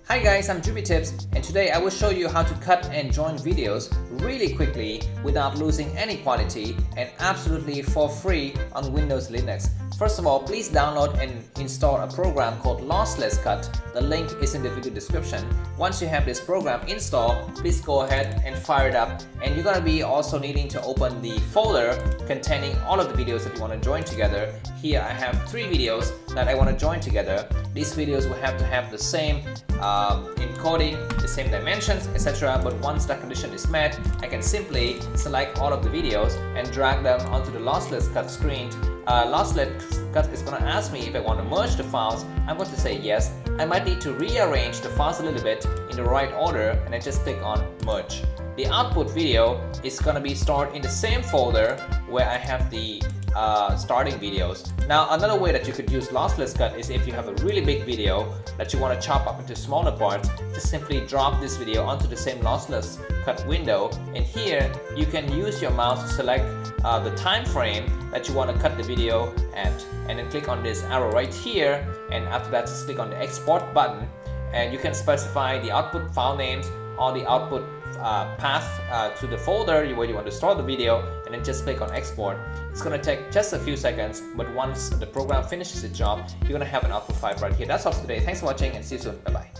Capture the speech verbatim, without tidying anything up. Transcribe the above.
Hi guys, I'm Juby Tips, and today I will show you how to cut and join videos really quickly without losing any quality and absolutely for free on Windows Linux. First of all, please download and install a program called Lossless Cut. The link is in the video description. Once you have this program installed, please go ahead and fire it up, and you're gonna be also needing to open the folder containing all of the videos that you want to join together. Here I have three videos that I want to join together. These videos will have to have the same uh, encoding, the same dimensions, et cetera. But once that condition is met, I can simply select all of the videos and drag them onto the Lossless Cut screen. Uh, Lossless Cut is going to ask me if I want to merge the files. I'm going to say yes. I might need to rearrange the files a little bit in the right order, and I just click on merge. The output video is going to be stored in the same folder where I have the uh, starting videos. Now, another way that you could use Lossless Cut is if you have a really big video that you want to chop up into smaller parts, just simply drop this video onto the same Lossless Cut window, and here you can use your mouse to select uh, the time frame that you want to cut the video at, and then click on this arrow right here, and after that just click on the export button, and you can specify the output file names or the output uh, path uh, to the folder where you want to store the video, and then just click on export. It's going to take just a few seconds, but once the program finishes its job, you're going to have an output file right here. That's all for today. Thanks for watching, and see you soon. Bye bye.